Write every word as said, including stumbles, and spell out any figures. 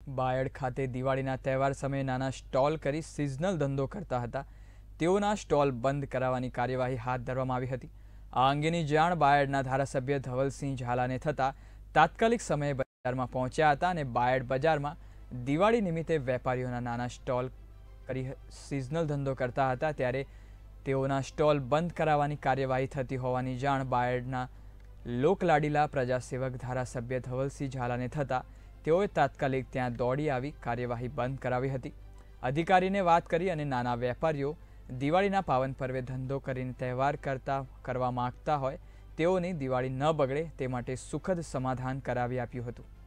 બાયડ ખાતે દિવાળીના તહેવાર સમયે નાના સ્ટોલ કરી સિઝનલ ધંધો કરતા હતા તેઓના સ્ટોલ બંધ કરાવવાની કાર્યવાહી હાથ ધરવામાં આવી હતી। આ અંગેની જાણ બાયડના ધારાસભ્ય ધવલસિંહ ઝાલાને થતાં તાત્કાલિક સમયે બજારમાં પહોંચ્યા હતા અને બાયડ બજારમાં દિવાળી નિમિત્તે વેપારીઓના નાના સ્ટોલ કરી સિઝનલ ધંધો કરતા હતા ત્યારે તેઓના સ્ટોલ બંધ કરાવવાની કાર્યવાહી થતી હોવાની જાણ બાયડના લોકલાડીલા પ્રજાસેવક ધારાસભ્ય ધવલસિંહ ઝાલાને થતાં તેઓએ તાત્કાલિક ત્યાં દોડી આવી કાર્યવાહી બંધ કરાવી હતી। અધિકારીને વાત કરી અને નાના વેપારીઓ દિવાળીના પાવન પર્વે ધંધો કરીને તહેવાર કરતા કરવા માંગતા હોય તેઓની દિવાળી ન બગડે તે માટે સુખદ સમાધાન કરાવી આપ્યું હતું।